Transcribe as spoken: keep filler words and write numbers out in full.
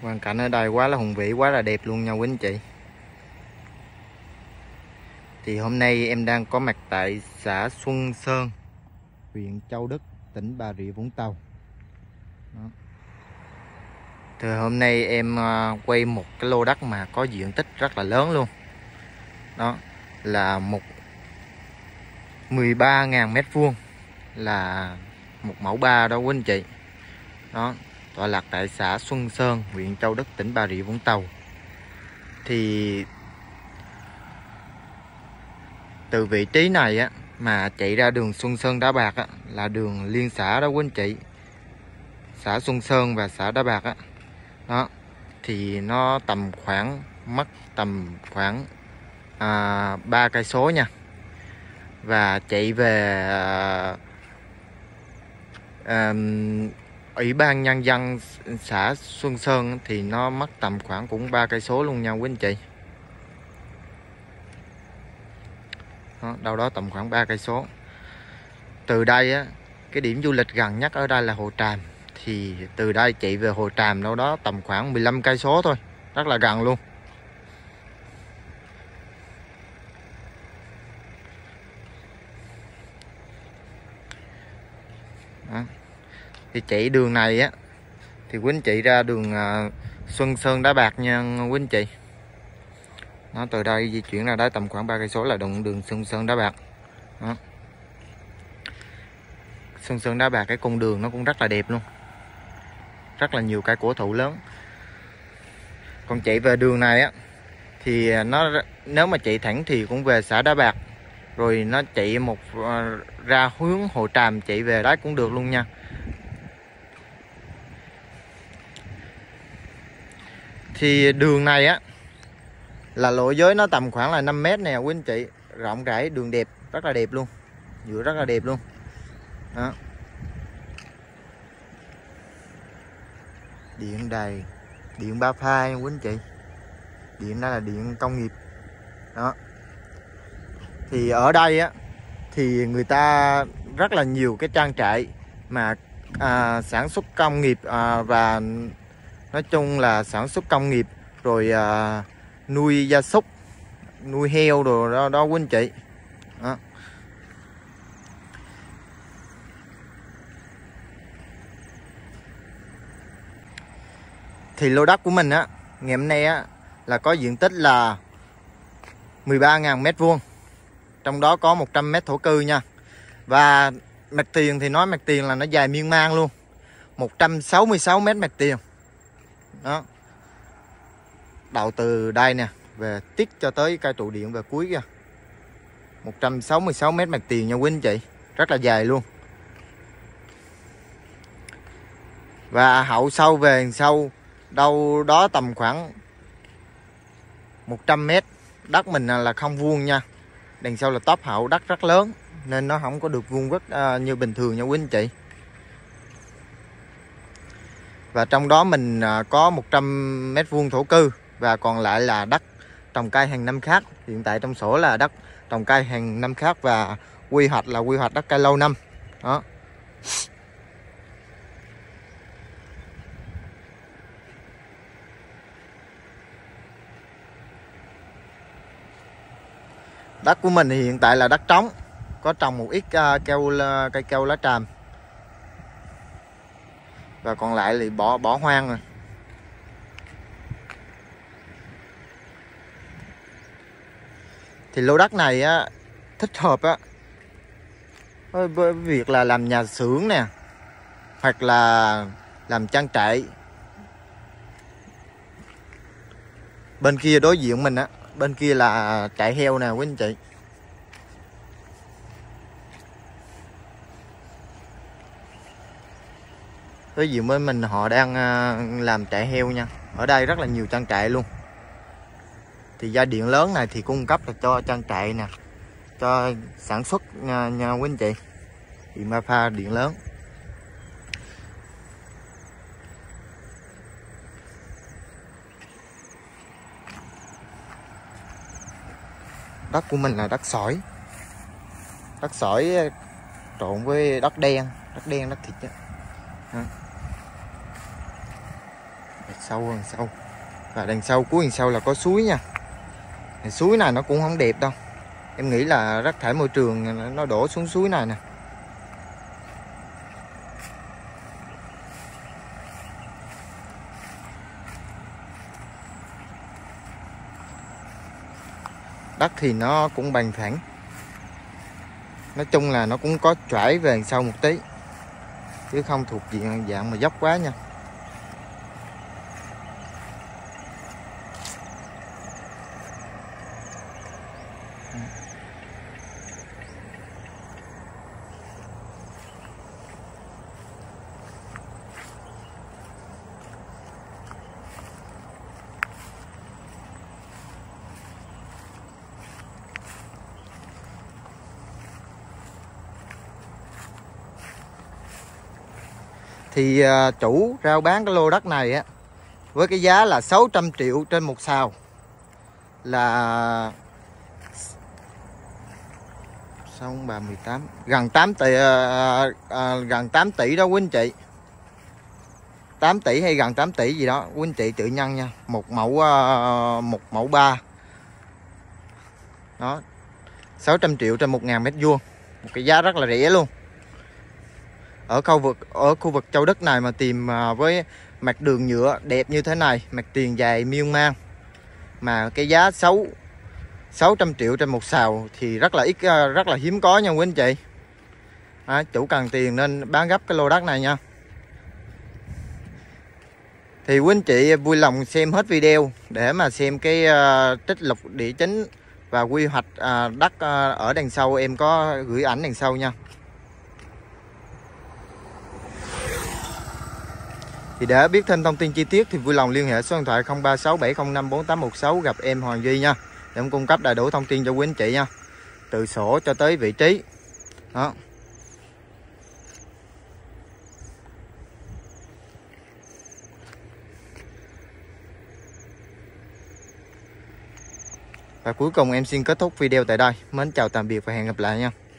Hoàn cảnh ở đây quá là hùng vĩ, quá là đẹp luôn nha quý anh chị. Thì hôm nay em đang có mặt tại xã Xuân Sơn, huyện Châu Đức, tỉnh Bà Rịa Vũng Tàu. Đó. Thì hôm nay em quay một cái lô đất mà có diện tích rất là lớn luôn. Đó là một mười ba nghìn mét vuông, là một mẫu ba đó quý anh chị. Đó, tọa lạc tại xã Xuân Sơn, huyện Châu Đức, tỉnh Bà Rịa Vũng Tàu. Thì từ vị trí này á mà chạy ra đường Xuân Sơn Đá Bạc á, là đường liên xã đó quý anh chị. Xã Xuân Sơn và xã Đá Bạc á. Đó, thì nó tầm khoảng mất tầm khoảng à, ba cây số nha. Và chạy về à, à, Ủy ban nhân dân xã Xuân Sơn thì nó mất tầm khoảng cũng ba cây số luôn nha quý anh chị. Đó, đâu đó tầm khoảng ba cây số. Từ đây á, cái điểm du lịch gần nhất ở đây là Hồ Tràm. Thì từ đây chạy về Hồ Tràm đâu đó tầm khoảng mười lăm cây số thôi, rất là gần luôn. Đó. Thì chạy đường này á thì quý anh chị ra đường uh, Xuân Sơn Đá Bạc nha quý anh chị. Nó từ đây di chuyển ra đó tầm khoảng ba cây số là đường đường Xuân Sơn Đá Bạc. Đó. Xuân Sơn Đá Bạc, cái con đường nó cũng rất là đẹp luôn, rất là nhiều cây cổ thụ lớn. Còn chạy về đường này á thì nó nếu mà chạy thẳng thì cũng về xã Đá Bạc, rồi nó chạy một uh, ra hướng Hồ Tràm chạy về đó cũng được luôn nha. Thì đường này á là lộ giới nó tầm khoảng là năm mét nè quý anh chị, rộng rãi, đường đẹp, rất là đẹp luôn, vừa rất là đẹp luôn. Đó. Điện đài, điện ba pha nha quý anh chị. Điện đó là điện công nghiệp. Đó. Thì ở đây á thì người ta rất là nhiều cái trang trại mà à, sản xuất công nghiệp à, và nói chung là sản xuất công nghiệp, rồi à, nuôi gia súc, nuôi heo đồ đó, đó quý anh chị. Đó. Thì lô đất của mình á ngày hôm nay á là có diện tích là mười ba nghìn mét vuông, trong đó có một trăm mét thổ cư nha. Và mặt tiền thì nói mặt tiền là nó dài miên man luôn, một trăm sáu mươi sáu mét mặt tiền. Đó, đầu từ đây nè về tít cho tới cây trụ điện về cuối kìa, một trăm sáu mươi sáu mét mặt tiền nha quý anh chị, rất là dài luôn. Và hậu sâu về sâu đâu đó tầm khoảng một trăm mét. Đất mình là không vuông nha, đằng sau là tóp hậu, đất rất lớn nên nó không có được vuông vức uh, như bình thường nha quý anh chị. Và trong đó mình uh, có một trăm mét vuông thổ cư, và còn lại là đất trồng cây hàng năm khác. Hiện tại trong sổ là đất trồng cây hàng năm khác, và quy hoạch là quy hoạch đất cây lâu năm. Đó. Đất của mình thì hiện tại là đất trống, có trồng một ít uh, keo cây keo lá tràm, và còn lại thì bỏ bỏ hoang rồi. Thì lô đất này á thích hợp á với việc là làm nhà xưởng nè, hoặc là làm trang trại. Bên kia đối diện mình á, bên kia là trại heo nè quý anh chị. Đối diện với mình họ đang làm trại heo nha. Ở đây rất là nhiều trang trại luôn. Thì dây điện lớn này thì cung cấp là cho trang trại nè, cho sản xuất nha, nha quý anh chị. Điện ba pha điện lớn. Đất của mình là đất sỏi. Đất sỏi trộn với đất đen, đất đen, đất thịt đó. sâu hơn sâu. Và đằng sau, cuối đằng sau là có suối nha. Suối này nó cũng không đẹp đâu. Em nghĩ là rác thải môi trường nó đổ xuống suối này nè. Đất thì nó cũng bằng phẳng. Nói chung là nó cũng có chảy về đằng sau một tí, chứ không thuộc diện dạng mà dốc quá nha. Thì uh, chủ rao bán cái lô đất này á với cái giá là sáu trăm triệu trên một sào, là sáu ba mười tám, gần tám tỷ, uh, uh, gần tám tỷ đó quý anh chị. tám tỷ hay gần tám tỷ gì đó quý anh chị tự nhân nha. Một mẫu uh, một mẫu ba đó, sáu trăm triệu trên một ngàn mét vuông, một cái giá rất là rẻ luôn. Ở khu vực ở khu vực Châu Đức này mà tìm với mặt đường nhựa đẹp như thế này, mặt tiền dài miên man, mà cái giá sáu sáu trăm triệu trên một sào thì rất là ít, rất là hiếm có nha quý anh chị. À, chủ cần tiền nên bán gấp cái lô đất này nha. Thì quý anh chị vui lòng xem hết video để mà xem cái uh, trích lục địa chính và quy hoạch uh, đất uh, ở đằng sau, em có gửi ảnh đằng sau nha. Thì để biết thêm thông tin chi tiết thì vui lòng liên hệ số điện thoại không ba sáu bảy không năm bốn tám một sáu gặp em Hoàng Duy nha, để em cung cấp đầy đủ thông tin cho quý anh chị nha, từ sổ cho tới vị trí đó. Và cuối cùng em xin kết thúc video tại đây. Mến chào tạm biệt và hẹn gặp lại nha.